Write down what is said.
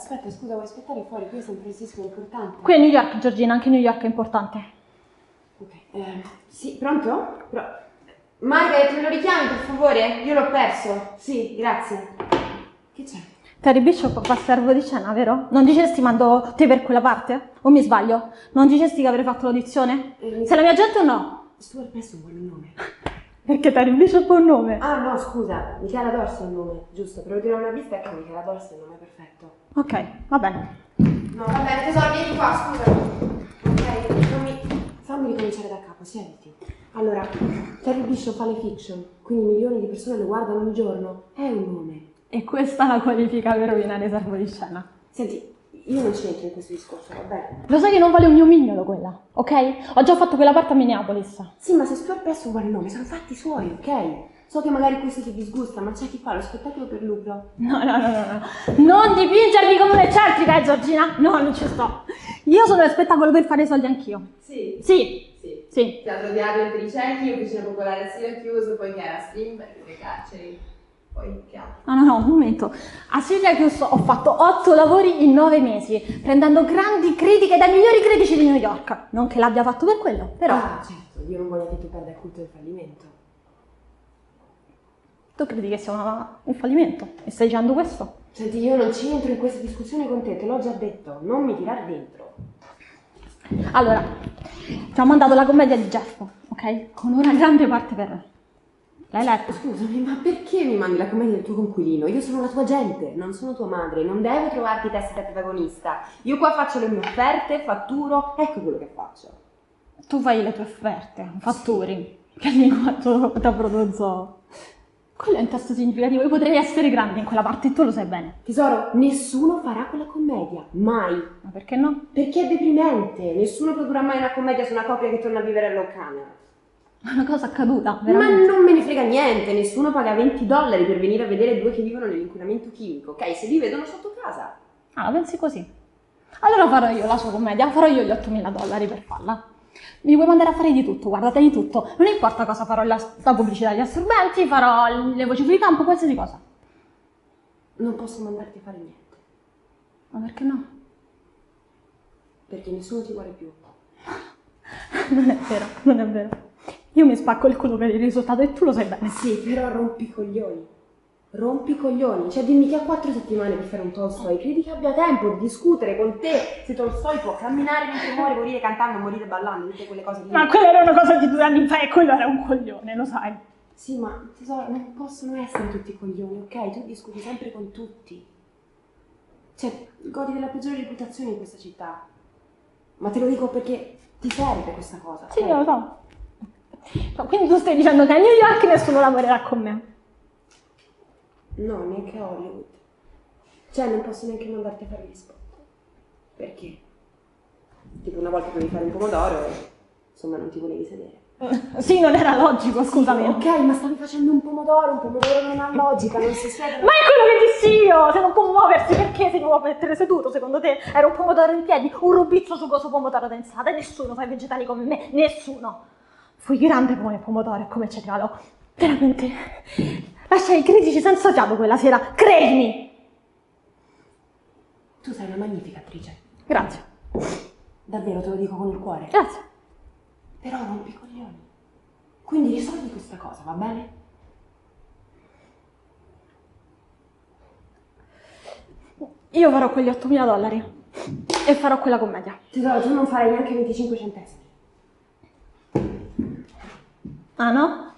Aspetta, scusa, vuoi aspettare fuori? Qui è San Francisco, è importante. Qui è New York, Giorgina, anche New York è importante. Ok, sì, pronto? Margaret, me lo richiami per favore? Io l'ho perso. Sì, grazie. Che c'è? Terry Bishop fa servo di cena, vero? Non dicesti mando te per quella parte? O mi sbaglio? Non dicesti che avrei fatto l'audizione? Sei la mia gente o no? Stuart Preston vuole un nome. Perché Terry Bishop ha un nome? Ah no, scusa, Michaela Dorsi è il nome, giusto? Per dire una bistecca, Michaela Dorsi è il nome perfetto. Ok, va bene. No, va bene, tesoro, vieni qua, scusami. Ok, fammi ricominciare da capo, siediti. Allora, Terry Bishop fa le fiction, quindi milioni di persone lo guardano ogni giorno. È un nome. E questa è la qualifica per rovinare servo di scena. Senti, io non c'entro in questo discorso, va bene? Lo sai che non vale un mio mignolo quella, ok? Ho già fatto quella parte a Minneapolis. Sì, ma se Stuart Preston vuole il nome, sono fatti suoi, ok? So che magari questo ti disgusta, ma c'è chi fa lo spettacolo per lucro. No. Non dipingermi come un'eccentrica, Giorgina. No, non ci sto. Io sono lo spettacolo per fare soldi anch'io. Sì? Sì. Teatro di Harriet per i ciechi, Officina Popolare a Syracuse, poi che era Strindberg, le carceri, poi che altro? No, un momento. A Syracuse ho fatto 8 lavori in 9 mesi, prendendo grandi critiche dai migliori critici di New York. Non che l'abbia fatto per quello, però... Ah, certo, io non voglio che tu perda il culto del fallimento. Tu credi che sia un fallimento? E stai dicendo questo? Senti, io non ci entro in questa discussione con te l'ho già detto, non mi tirare dentro. Allora, ti ho mandato la commedia di Jeff, ok? Con una grande parte per me. L'hai letta? Scusami, ma perché mi mandi la commedia del tuo conquilino? Io sono la tua gente, non sono tua madre, non devo trovarti testa da protagonista. Io qua faccio le mie offerte, fatturo, ecco quello che faccio. Tu fai le tue offerte, fatturi, che linguaggio da protozoo. Quello è un testo significativo, io potrei essere grande in quella parte e tu lo sai bene. Tesoro, nessuno farà quella commedia, mai. Ma perché no? Perché è deprimente, nessuno produrrà mai una commedia su una coppia che torna a vivere a Locana. È una cosa accaduta, veramente. Ma non me ne frega niente, nessuno paga $20 per venire a vedere due che vivono nell'inquinamento chimico, ok? Se li vedono sotto casa. Ah, la pensi così? Allora farò io la sua commedia, farò io gli $8.000 per farla. Mi vuoi mandare a fare di tutto, guardate di tutto. Non importa cosa farò, la pubblicità degli assorbenti, farò le voci fuori campo, qualsiasi cosa. Non posso mandarti a fare niente. Ma perché no? Perché nessuno ti vuole più. Non è vero. Io mi spacco il culo per il risultato e tu lo sai bene. Sì, però rompi i coglioni. Rompi i coglioni. Cioè, dimmi che ha 4 settimane per fare un Tolstoi. Credi che abbia tempo di discutere con te se Tolstoi può camminare mentre muore, morire cantando, morire ballando, tutte quelle cose lì. Ma quella era una cosa di 2 anni fa e quello era un coglione, lo sai. Sì, ma tesoro, non possono essere tutti coglioni, ok? Tu discuti sempre con tutti. Cioè, godi della peggiore reputazione in questa città. Ma te lo dico perché ti serve questa cosa. Sì, okay? lo so. No, quindi tu stai dicendo che a New York nessuno lavorerà con me? No, neanche a Hollywood. Cioè, non posso neanche mandarti a fare gli spot. Perché? Tipo una volta dovevi fare un pomodoro e insomma non ti volevi sedere. Sì, non era logico, scusami. Ok, ma stavi facendo un pomodoro non ha logica, non si siede. Ma è quello che dissi io! Se non può muoversi, perché si può mettere seduto? Secondo te era un pomodoro in piedi, un rubizzo sugoso pomodoro da insalata e nessuno fa i vegetali come me, nessuno! Fui grande come pomodoro e come cerealo. Veramente. Lasciai i critici senza fiato quella sera, credimi! Tu sei una magnifica attrice. Grazie. Davvero, te lo dico con il cuore. Grazie. Però rompi i coglioni. Quindi risolvi questa cosa, va bene? Io farò quegli $8.000 e farò quella commedia. Tesoro, tu non farai neanche 25 centesimi. Ah no?